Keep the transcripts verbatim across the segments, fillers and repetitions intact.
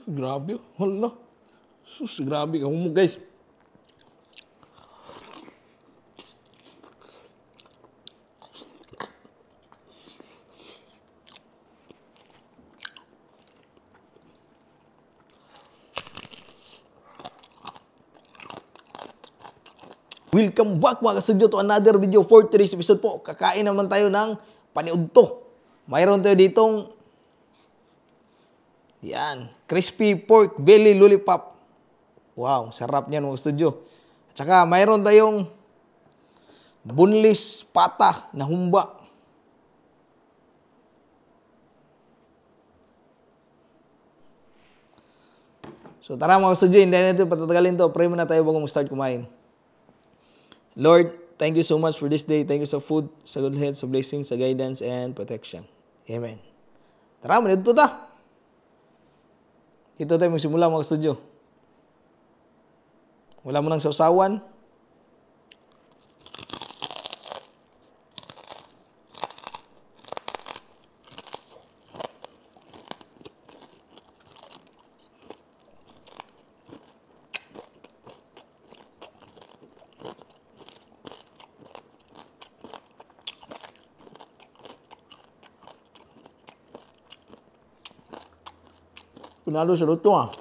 Grabe. Hala. Sus, grabe ka mo guys. Welcome back mga kasudyo to another video for today's episode po. Kakain naman tayo ng paniudto. Mayroon tayo ditong yan, crispy pork belly lollipop. Wow, sarap niyan mga kasudyo. At saka mayroon tayong boneless pata na humba. So tara mga kasudyo, hindi natin patatagalin to. Pray muna tayo bago mag-start kumain. Lord, thank you so much for this day. Thank you sa food, sa good health, sa blessings, sa guidance, and protection. Amen. Tara, manito ta. Dito tayo magsimula mga studio. Wala mo nang sausawan. Pinalo sa luto ah.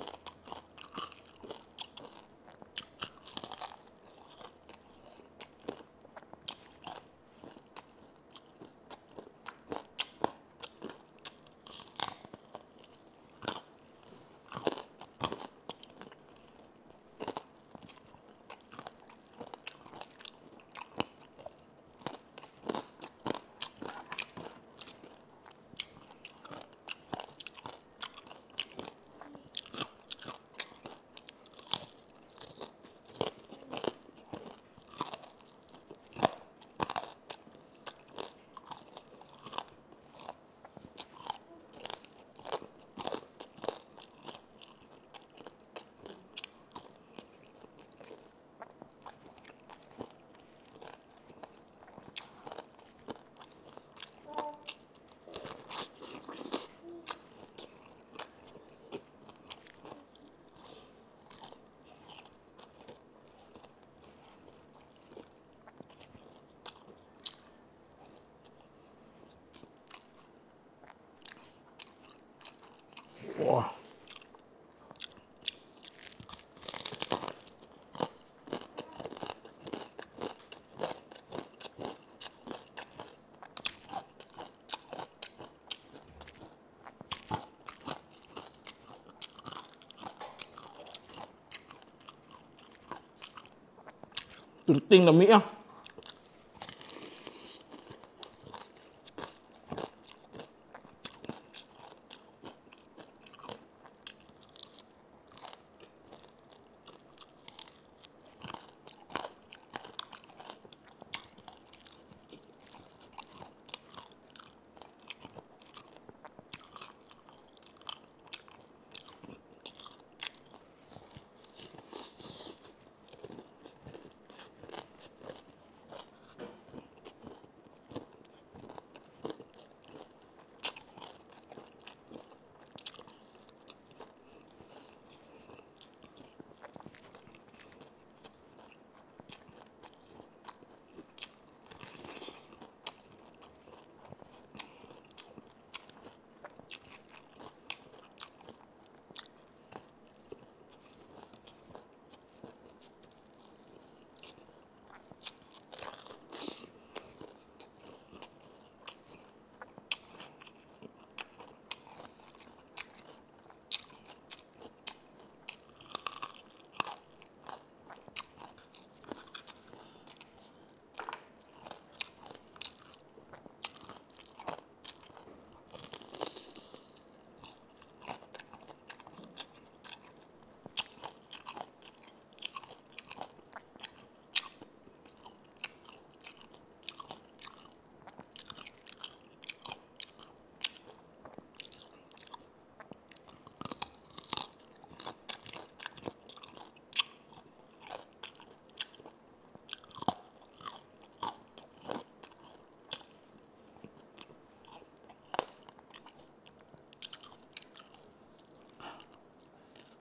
Wow. Turting na miya.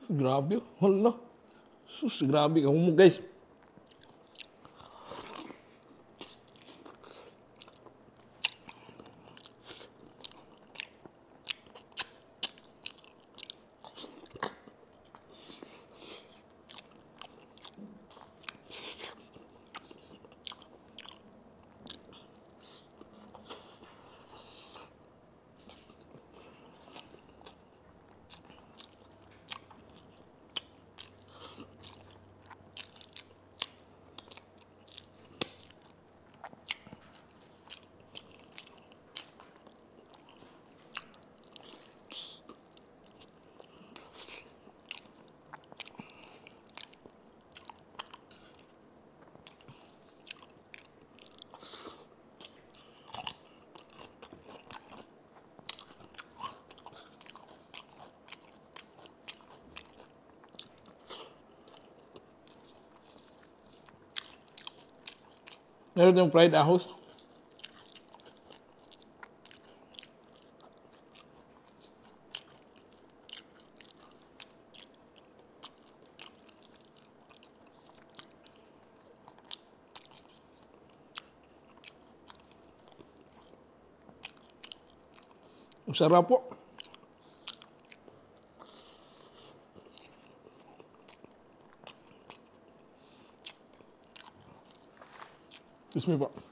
Grabe. Hala. Sus, grabe ka. Humog, guys. Meron yung fried ahos. Ang sarap po. Excuse me po.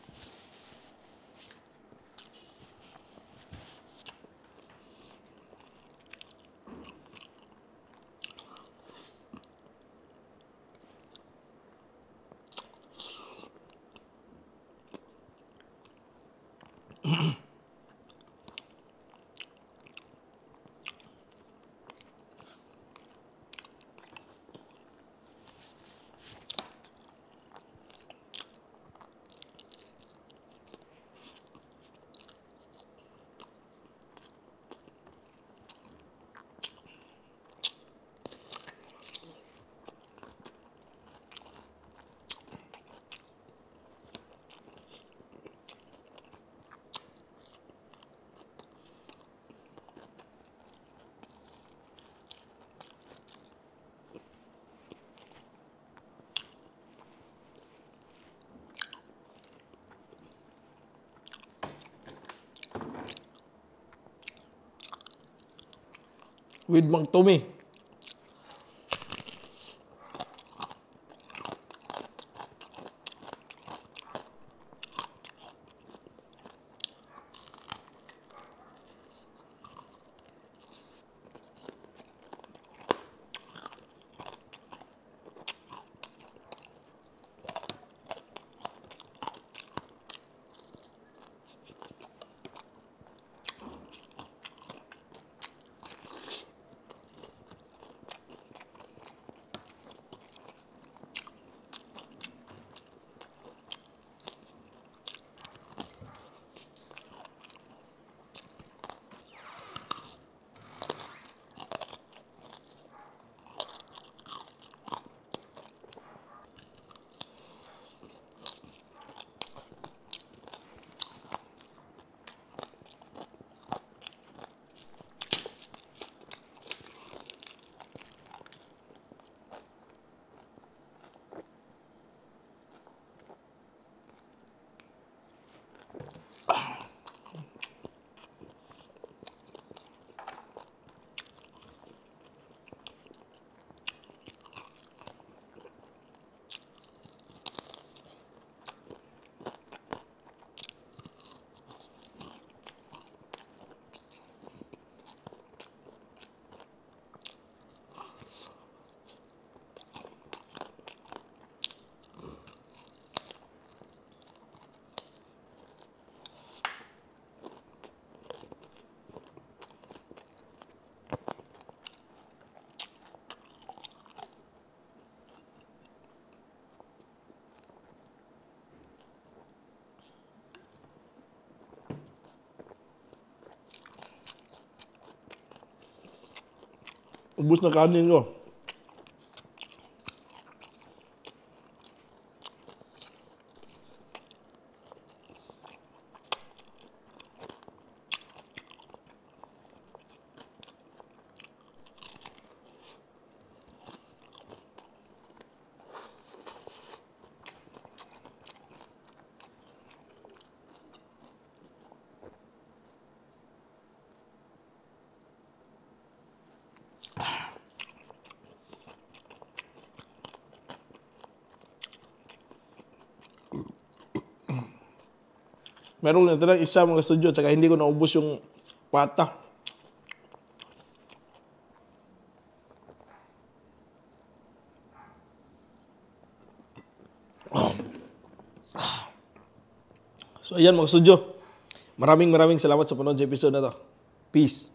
With Mang Tommy. Ubus na kanin ko. Meron na talagang isa mga studio, tsaka hindi ko naubos yung pata. So ayan mga studio, maraming maraming salamat sa panood sa episode na to. Peace.